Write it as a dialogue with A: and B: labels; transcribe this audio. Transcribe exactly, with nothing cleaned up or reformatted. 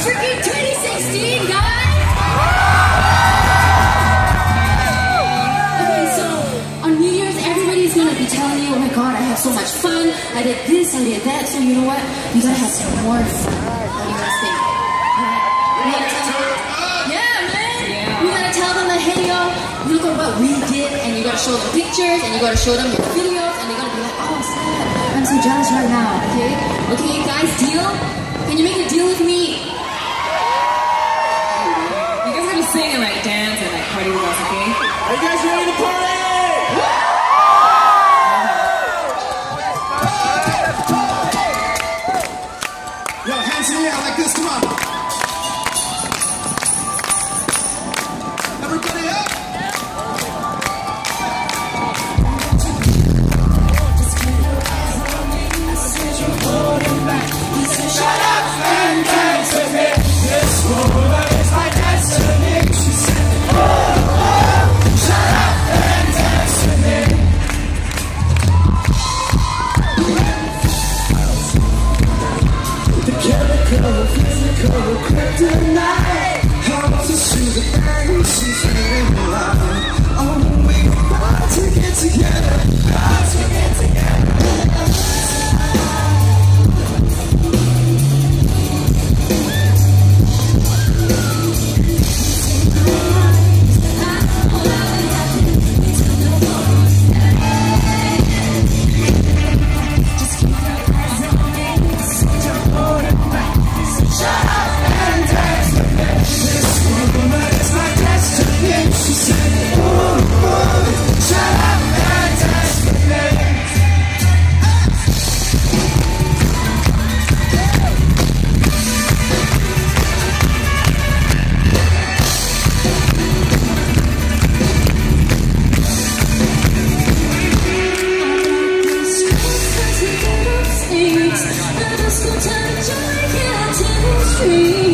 A: freaking twenty sixteen, guys! Okay, so on New Year's, everybody's gonna be telling you, oh my god, I had so much fun, I did this, I did that, so you know what? You gotta have some more fun. What do you guys think? Alright? You gotta tell them, yeah, man! You gotta tell them that, hey, yo, look at what we did, and you gotta show them pictures, and you gotta show them your videos, and they're gonna be like, oh, snap, I'm so jealous right now, okay? Okay, guys, deal? Can you make a deal with me?
B: You guys gotta sing and like dance and like party with us, okay?
C: Are you guys ready to party? Yo, hands in the air like this, come on. Everybody up. Shut up and dance with me. This woman is my destiny. She said, oh, oh, shut up and dance with me. The chemical, physical, kryptonite. How to see the things she's feeling alive. Oh, we got to get together. Got to get together.
A: Street.